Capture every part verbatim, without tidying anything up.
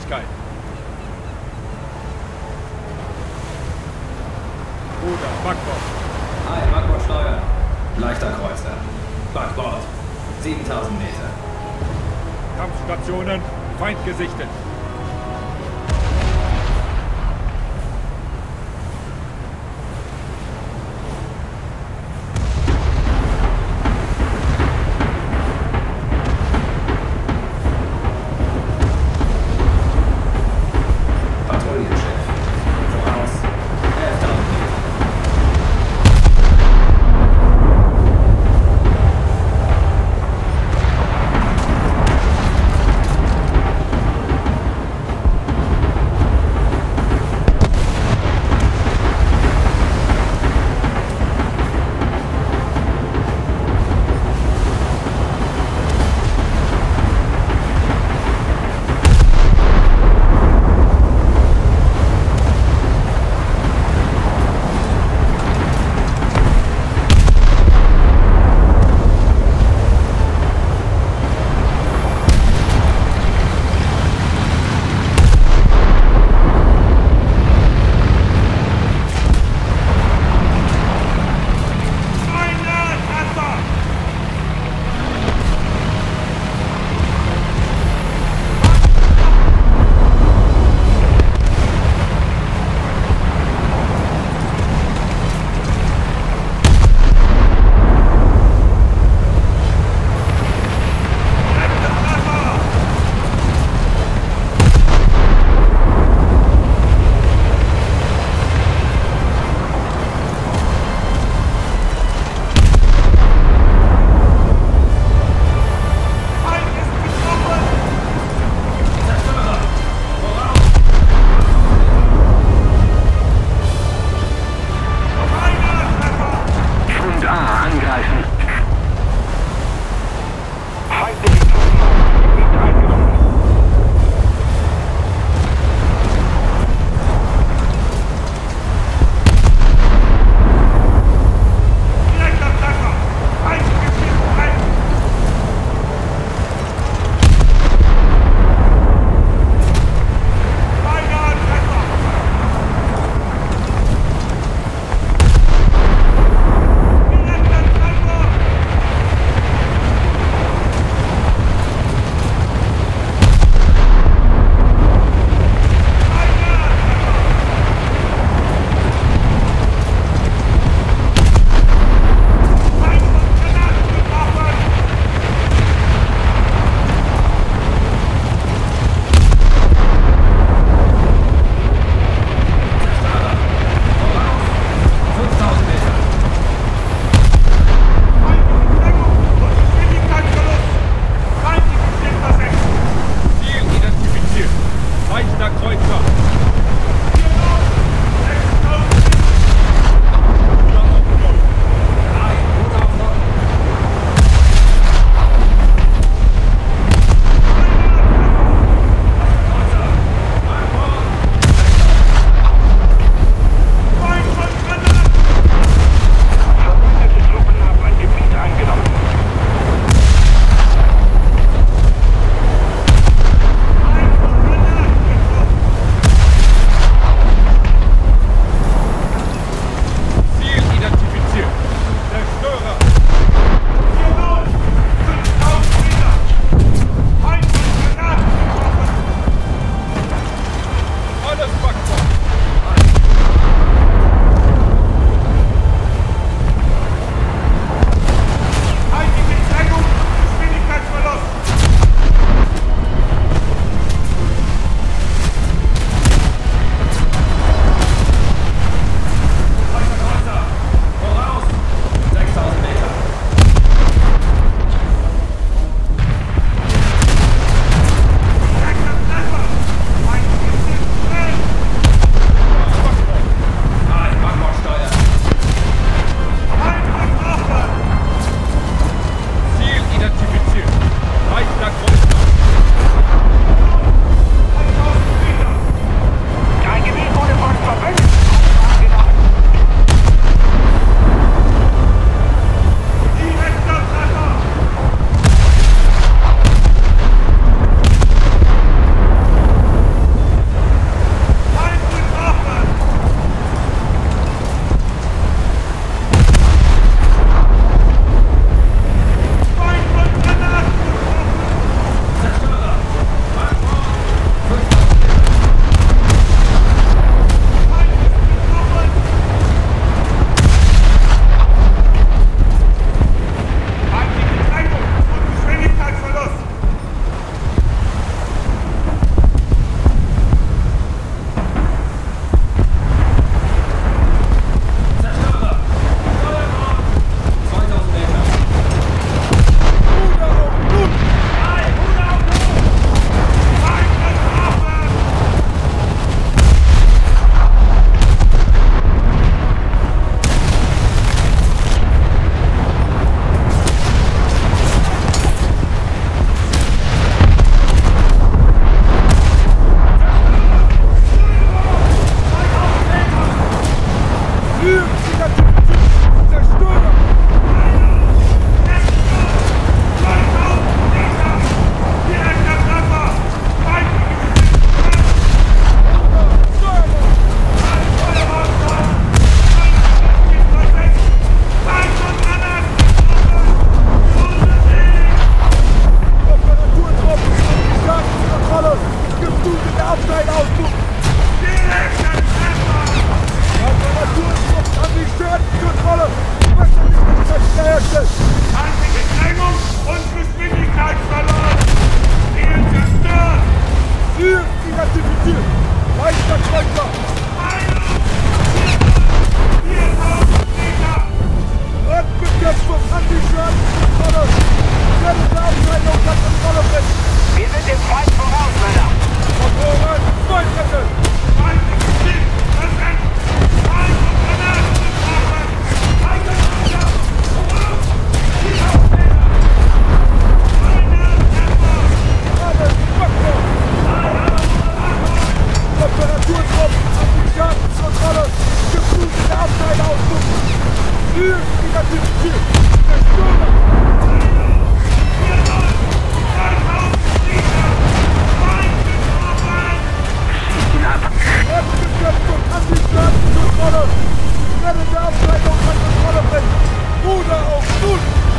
Geschwindigkeit. Ruder, Backbord. Hi, Backbord steuern. Leichter Kreuzer. Backbord. siebentausend Meter. Kampfstationen, Feind gesichtet. Geflutete Abteilausdruck! Direkt an Treffer! Reparaturtrupp an die Staatenkontrolle! Wasserdichtigkeit hergestellt! Feindliche Drängung und Geschwindigkeitsverlust! Ziel zerstört! Ziel identifiziert! Leichter Kreuzer! viertausend Meter! Radbekämpfung an die Staatenkontrolle! Rettende Abteilung kann Kontrolle bringen! Wir sind dem Feind voraus, Männer! Motoren, Zweitretten! Feindliche Ziel präsent! Feind und Granaten betrafen! Feindliche voraus! viertausend Meter! Feinde Treffer! Alles Backbord! Reparaturtrupp an die Staatenkontrolle! Geflutete Abteilausdruck! Ziel identifiziert! Zerstörer! Erdbekämpfung an die Staatenkontrolle! Rettende Abteilung kann Kontrolle bringen! Ruder auf Null!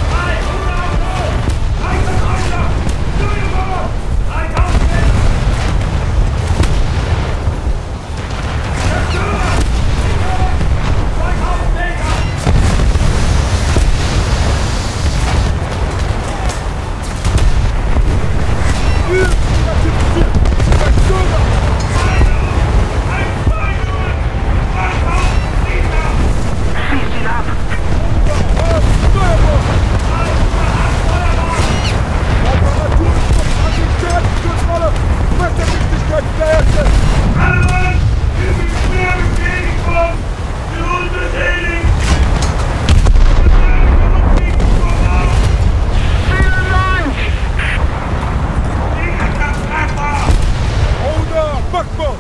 Ziel identifiziert! Zerstörer! Schieß ihn ab! Steuerbord! Reparaturtrupp an die Staatenkontrolle! Wasserdichtigkeit wiederherstellen! Alle üben schwer Beschädigung für unbeschädigt! Voraus! Vielen Dank! Direkter Treffer! Oder Backbord!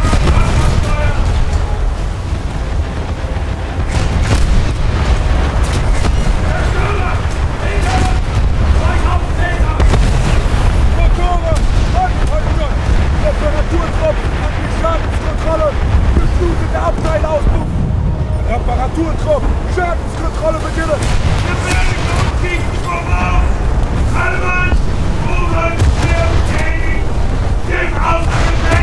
Motoren, anhalten! Reparaturtrupp an die Schadenskontrolle! Geflutete Abteilausdruck! Reparaturtrupp! Schadenskontrolle beginnen! Gefährliche Unsichten voraus! Alle Mann! Rufen! Schwer beschädigt! Sich aus dem Weg!